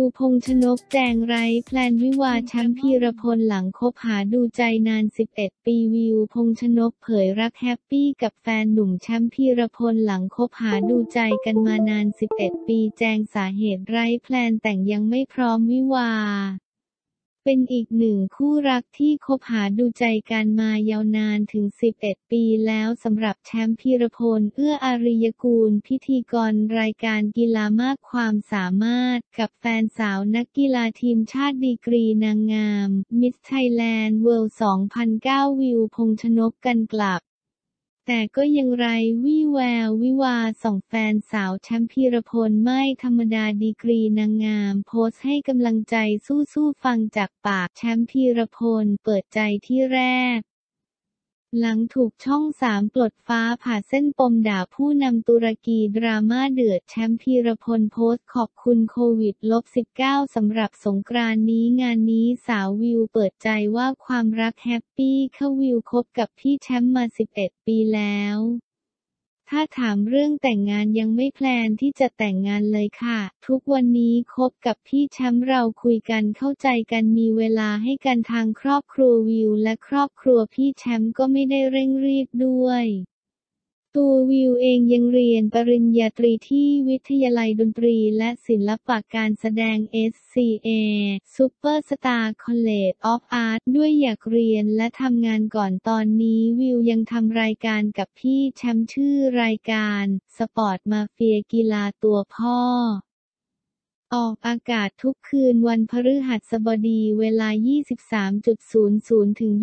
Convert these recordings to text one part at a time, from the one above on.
พงษ์ชนกแจงไร้แพลนวิวาห์แชมป์พีรพลหลังคบหาดูใจนาน11ปีวิวพงษ์ชนกเผยรักแฮปปี้กับแฟนหนุ่มแชมป์พีรพลหลังคบหาดูใจกันมานาน11ปีแจงสาเหตุไร้แพลนแต่งยังไม่พร้อมวิวาห์เป็นอีกหนึ่งคู่รักที่คบหาดูใจกันมายาวนานถึง11ปีแล้วสำหรับแชมป์พีรพลเอื้ออารียกูลพิธีกรรายการกีฬามากความสามารถกับแฟนสาวนักกีฬาทีมชาติดีกรีนางงามมิสไทยแลนด์เวิลด์ 2009 วิวพงษ์ชนกกันกลับแต่ก็ยังไร้วี่แวววิวาห์ส่องแฟนสาวแชมป์พีรพลไม่ธรรมดาดีกรีนางงามโพสต์ให้กำลังใจสู้ๆฟังจากปากแชมป์พีรพลเปิดใจที่แรกหลังถูกช่อง3ปลดฟ้าผ่าเส้นปมด่าผู้นำตุรกีดราม่าเดือดแชมป์พีรพลโพสต์ขอบคุณโควิด-19 สำหรับสงกรานต์นี้งานนี้สาววิวเปิดใจว่าความรักแฮปปี้เขาวิวคบกับพี่แชมป์มา11ปีแล้วถ้าถามเรื่องแต่งงานยังไม่แพลนที่จะแต่งงานเลยค่ะทุกวันนี้คบกับพี่แชมป์เราคุยกันเข้าใจกันมีเวลาให้กันทางครอบครัววิวและครอบครัวพี่แชมป์ก็ไม่ได้เร่งรีบด้วยตัววิวเองยังเรียนปริญญาตรีที่วิทยาลัยดนตรีและศิลปะการแสดง SCA Superstar College of Art ด้วยอยากเรียนและทำงานก่อนตอนนี้วิวยังทำรายการกับพี่แชมป์ชื่อรายการสปอร์ตมาเฟียกีฬาตัวพ่อออกอากาศทุกคืนวันพฤหัสบดีเวลา 23.00 ถึง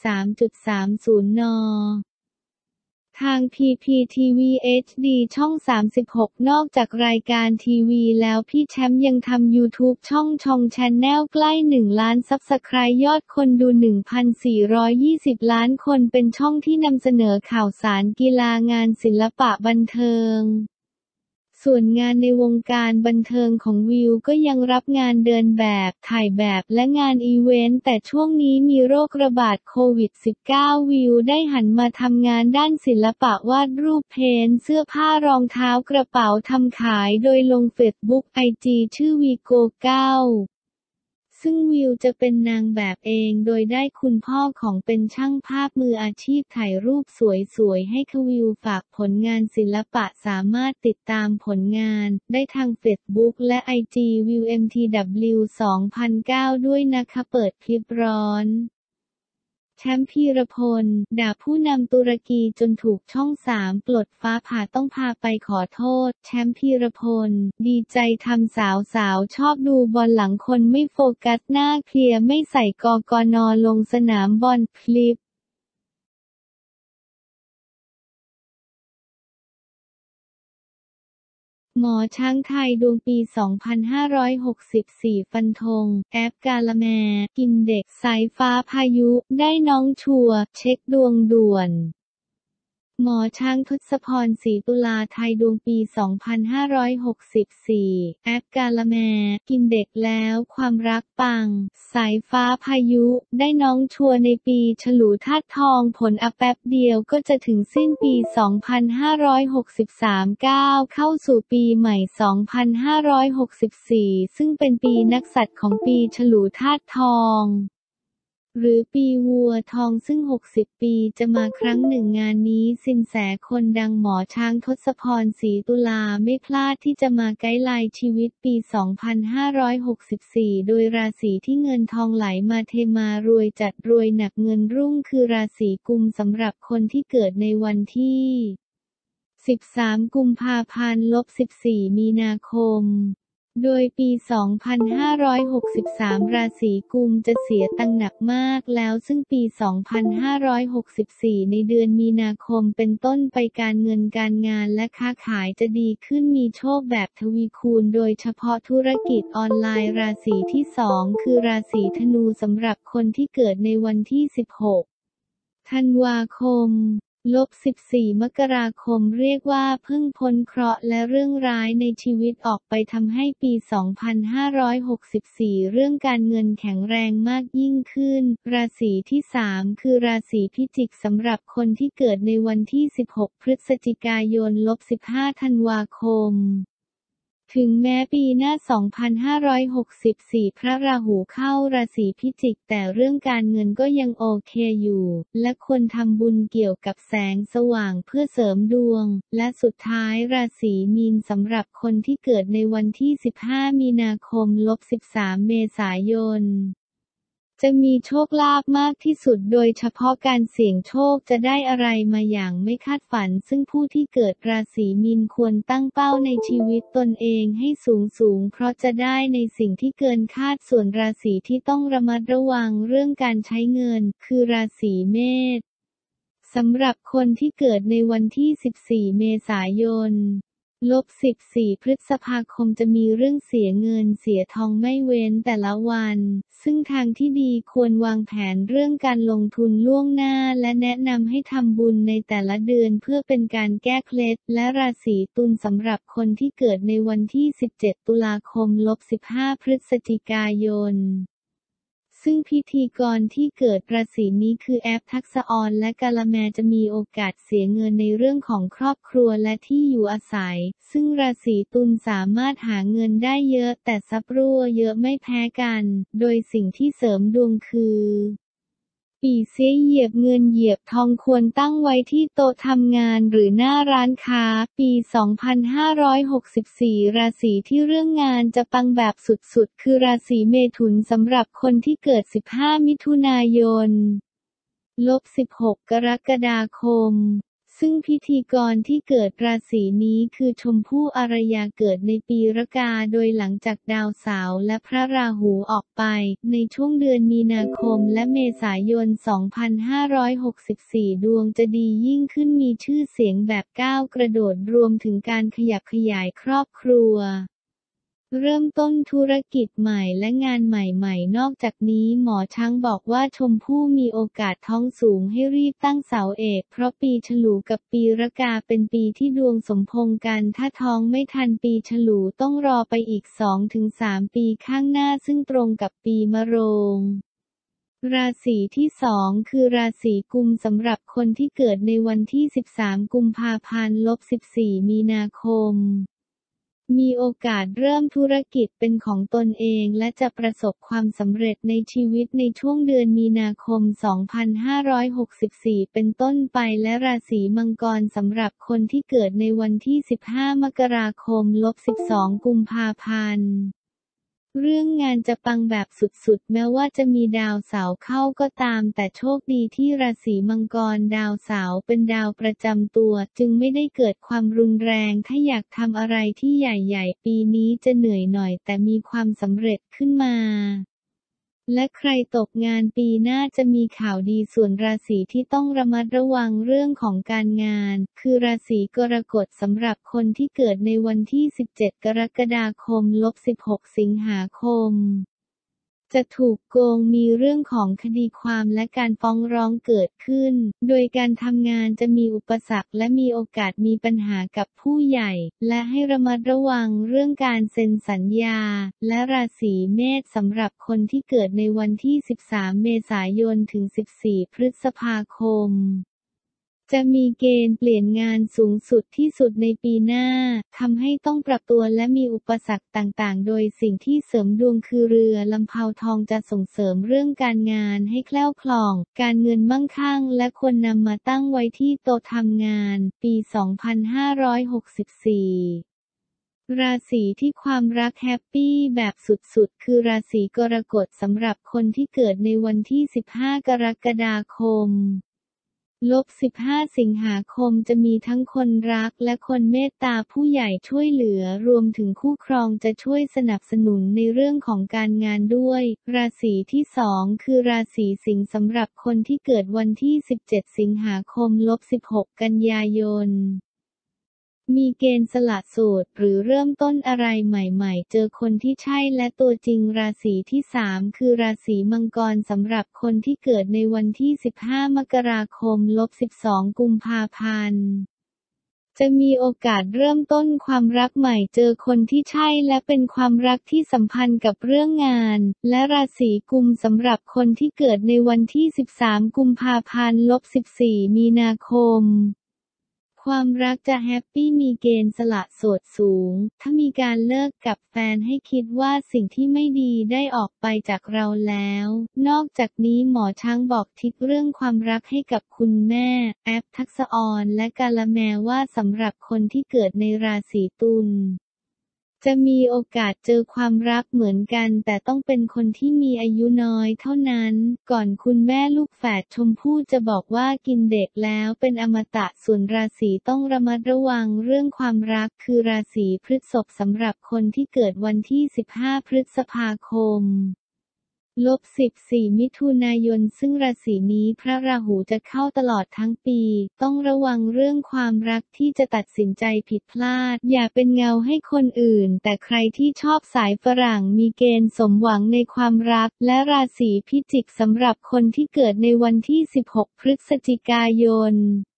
23.30 น.ทาง PPTV HD ช่อง 36 นอกจากรายการทีวีแล้วพี่แชมป์ยังทำ YouTube ช่องชองแชนแนลใกล้ 1 ล้านซับสไครบ์ยอดคนดู 1,420 ล้านคนเป็นช่องที่นำเสนอข่าวสารกีฬางานศิลปะบันเทิงส่วนงานในวงการบันเทิงของวิวก็ยังรับงานเดินแบบถ่ายแบบและงานอีเวนต์แต่ช่วงนี้มีโรคระบาดโควิด -19 วิวได้หันมาทำงานด้านศิลปะวาดรูปเพ้นท์เสื้อผ้ารองเท้ากระเป๋าทำขายโดยลงเฟซบุ๊ก IG ชื่อวีโก9ซึ่งวิวจะเป็นนางแบบเองโดยได้คุณพ่อของเป็นช่างภาพมืออาชีพถ่ายรูปสวยๆให้วิวฝากผลงานศิลปะสามารถติดตามผลงานได้ทางเฟซบุ๊กและ IG วิว MTW 2009ด้วยนะคะเปิดคลิปร้อนแชมป์พีรพลด่าผู้นำตุรกีจนถูกช่อง3ปลดฟ้าผ่าต้องพาไปขอโทษแชมป์พีรพลดีใจทำสาวชอบดูบอลหลังคนไม่โฟกัสหน้าเคลียร์ไม่ใส่กกน.ลงสนามบอลคลิปหมอช้างไทยดวงปี 2564 ฟันธงแอปกาละแมกินเด็กสายฟ้าพายุได้น้องชัวร์เช็คดวงด่วนหมอช้างทศพร ศรีตุลาไทยดวงปี 2564 แอปกาละแมกินเด็กแล้วความรักปังสายฟ้าพายุได้น้องชัวร์ในปีฉลูธาตุทองผลแป๊บเดียวก็จะถึงสิ้นปี 2563 ก้าวเข้าสู่ปีใหม่ 2564 ซึ่งเป็นปีนักษัตริย์ของปีฉลูธาตุทองหรือปีวัวทองซึ่ง60ปีจะมาครั้งหนึ่งงานนี้สินแสคนดังหมอช้างทศพร ศรีตุลาไม่พลาดที่จะมาไกด์ไลน์ชีวิตปี 2564 โดยราศีที่เงินทองไหลมาเทมารวยจัดรวยหนักเงินรุ่งคือราศีกุมสำหรับคนที่เกิดในวันที่ 13 กุมภาพันธ์-14 มีนาคมโดยปี 2563 ราศีกุมจะเสียตังค์หนักมากแล้วซึ่งปี 2564 ในเดือนมีนาคมเป็นต้นไปการเงินการงานและค้าขายจะดีขึ้นมีโชคแบบทวีคูณโดยเฉพาะธุรกิจออนไลน์ราศีที่ 2 คือราศีธนูสำหรับคนที่เกิดในวันที่ 16 ธันวาคม-14 มกราคมเรียกว่าเพิ่งพ้นเคราะห์และเรื่องร้ายในชีวิตออกไปทำให้ปี 2564 เรื่องการเงินแข็งแรงมากยิ่งขึ้นราศีที่ 3 คือราศีพิจิกสำหรับคนที่เกิดในวันที่ 16 พฤศจิกายน-15 ธันวาคมถึงแม้ปีหน้า 2564 พระราหูเข้าราศีพิจิกแต่เรื่องการเงินก็ยังโอเคอยู่ และควรทำบุญเกี่ยวกับแสงสว่างเพื่อเสริมดวง และสุดท้ายราศีมีนสำหรับคนที่เกิดในวันที่ 15 มีนาคม-13 เมษายน จะมีโชคลาภมากที่สุดโดยเฉพาะการเสี่ยงโชคจะได้อะไรมาอย่างไม่คาดฝันซึ่งผู้ที่เกิดราศีมีนควรตั้งเป้าในชีวิตตนเองให้สูงเพราะจะได้ในสิ่งที่เกินคาดส่วนราศีที่ต้องระมัดระวังเรื่องการใช้เงินคือราศีเมษสำหรับคนที่เกิดในวันที่ 14 เมษายน-14 พฤษภาคมจะมีเรื่องเสียเงินเสียทองไม่เว้นแต่ละวัน ซึ่งทางที่ดีควรวางแผนเรื่องการลงทุนล่วงหน้าและแนะนำให้ทำบุญในแต่ละเดือนเพื่อเป็นการแก้เคล็ดและราศีตุลสำหรับคนที่เกิดในวันที่ 17 ตุลาคม-15 พฤศจิกายน ซึ่งพิธีกรที่เกิดราศีนี้คือแอปทักษะออนและกาละแมจะมีโอกาสเสียเงินในเรื่องของครอบครัวและที่อยู่อาศัย ซึ่งราศีตุลสามารถหาเงินได้เยอะแต่ทรัพย์รั่วเยอะไม่แพ้กัน โดยสิ่งที่เสริมดวงคือปี่เสียเหยียบเงินเหยียบทองควรตั้งไว้ที่โต๊ะทำงานหรือหน้าร้านค้าปี 2564 ราศีที่เรื่องงานจะปังแบบสุดๆคือราศีเมถุนสำหรับคนที่เกิด 15 มิถุนายน-16 กรกฎาคม ซึ่งพิธีกรที่เกิดราศีนี้คือชมพู่อารยาเกิดในปีรากาโดยหลังจากดาวเสาร์และพระราหูออกไปในช่วงเดือนมีนาคมและเมษายน 2564 ดวงจะดียิ่งขึ้นมีชื่อเสียงแบบก้าวกระโดดรวมถึงการขยับขยายครอบครัวเริ่มต้นธุรกิจใหม่และงานใหม่ๆนอกจากนี้หมอช้างบอกว่าชมพู่มีโอกาสท้องสูงให้รีบตั้งเสาเอกเพราะปีฉลูกับปีรากาเป็นปีที่ดวงสมพงษ์กันถ้าท้องไม่ทันปีฉลูต้องรอไปอีก 2-3 ปีข้างหน้าซึ่งตรงกับปีมะโรงราศีที่ 2 คือราศีกุมสำหรับคนที่เกิดในวันที่ 13 กุมภาพันธ์-14 มีนาคมมีโอกาสเริ่มธุรกิจเป็นของตนเองและจะประสบความสำเร็จในชีวิตในช่วงเดือนมีนาคม 2564 เป็นต้นไปและราศีมังกรสำหรับคนที่เกิดในวันที่ 15 มกราคม-12 กุมภาพันธ์เรื่องงานจะปังแบบสุดๆแม้ว่าจะมีดาวเสาร์เข้าก็ตามแต่โชคดีที่ราศีมังกรดาวเสาร์เป็นดาวประจำตัวจึงไม่ได้เกิดความรุนแรงถ้าอยากทำอะไรที่ใหญ่ๆปีนี้จะเหนื่อยหน่อยแต่มีความสำเร็จขึ้นมาและใครตกงานปีหน้าจะมีข่าวดีส่วนราศีที่ต้องระมัดระวังเรื่องของการงานคือราศีกรกฎสำหรับคนที่เกิดในวันที่ 17 กรกฎาคม-16 สิงหาคมจะถูกโกงมีเรื่องของคดีความและการฟ้องร้องเกิดขึ้นโดยการทำงานจะมีอุปสรรคและมีโอกาสมีปัญหากับผู้ใหญ่และให้ระมัดระวังเรื่องการเซ็นสัญญาและราศีเมษสำหรับคนที่เกิดในวันที่ 13 เมษายนถึง 14 พฤษภาคมจะมีเกณฑ์เปลี่ยนงานสูงสุดที่สุดในปีหน้าทำให้ต้องปรับตัวและมีอุปสรรคต่างๆโดยสิ่งที่เสริมดวงคือเรือลำเภาทองจะส่งเสริมเรื่องการงานให้แคล่วคล่องการเงินมั่งคั่งและควรนำมาตั้งไว้ที่โต๊ะทำงานปี 2564 ราศีที่ความรักแฮปปี้แบบสุดๆคือราศีกรกฎสำหรับคนที่เกิดในวันที่ 15 กรกฎาคม-15 สิงหาคมจะมีทั้งคนรักและคนเมตตาผู้ใหญ่ช่วยเหลือรวมถึงคู่ครองจะช่วยสนับสนุนในเรื่องของการงานด้วยราศีที่ 2 คือราศีสิงห์สำหรับคนที่เกิดวันที่ 17 สิงหาคม-16 กันยายนมีเกณฑ์สละโสดหรือเริ่มต้นอะไรใหม่ๆเจอคนที่ใช่และตัวจริงราศีที่ 3 คือราศีมังกรสำหรับคนที่เกิดในวันที่ 15 มกราคม-12 กุมภาพันธ์จะมีโอกาสเริ่มต้นความรักใหม่เจอคนที่ใช่และเป็นความรักที่สัมพันธ์กับเรื่องงานและราศีกุมสำหรับคนที่เกิดในวันที่ 13 กุมภาพันธ์-14 มีนาคมความรักจะแฮปปี้มีเกณฑ์สละโสดสูง ถ้ามีการเลิกกับแฟนให้คิดว่าสิ่งที่ไม่ดีได้ออกไปจากเราแล้ว นอกจากนี้หมอช้างบอกทิศเรื่องความรักให้กับคุณแม่ แอปทักษอรและกาละแมว่าสำหรับคนที่เกิดในราศีตุลจะมีโอกาสเจอความรักเหมือนกันแต่ต้องเป็นคนที่มีอายุน้อยเท่านั้น ก่อนคุณแม่ลูกแฝดชมพู่จะบอกว่ากินเด็กแล้วเป็นอมตะส่วนราศีต้องระมัดระวังเรื่องความรักคือราศีพฤษภสำหรับคนที่เกิดวันที่ 15 พฤษภาคม-14 มิถุนายนซึ่งราศีนี้พระราหูจะเข้าตลอดทั้งปี ต้องระวังเรื่องความรักที่จะตัดสินใจผิดพลาด อย่าเป็นเงาให้คนอื่น แต่ใครที่ชอบสายฝรั่งมีเกณฑ์สมหวังในความรัก และราศีพิจิกสำหรับคนที่เกิดในวันที่ 16 พฤศจิกายน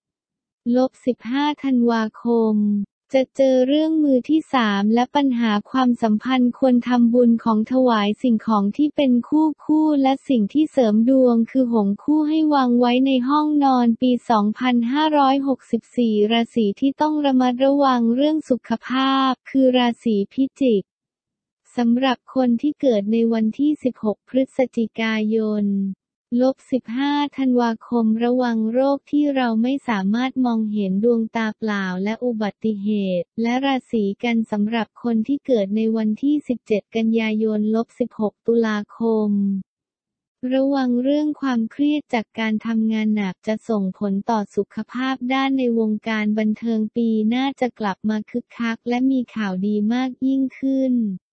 -15 ธันวาคมจะเจอเรื่องมือที่สามและปัญหาความสัมพันธ์ควรทำบุญของถวายสิ่งของที่เป็นคู่และสิ่งที่เสริมดวงคือหงส์คู่ให้วางไว้ในห้องนอนปี 2564 ราศีที่ต้องระมัดระวังเรื่องสุขภาพคือราศีพิจิกสำหรับคนที่เกิดในวันที่ 16 พฤศจิกายน-15 ธันวาคมระวังโรคที่เราไม่สามารถมองเห็นดวงตาเปล่าและอุบัติเหตุ และราศีกันสำหรับคนที่เกิดในวันที่ 17 กันยายน-16 ตุลาคมระวังเรื่องความเครียดจากการทำงานหนักจะส่งผลต่อสุขภาพด้านในวงการบันเทิงปีหน้าจะกลับมาคึกคักและมีข่าวดีมากยิ่งขึ้น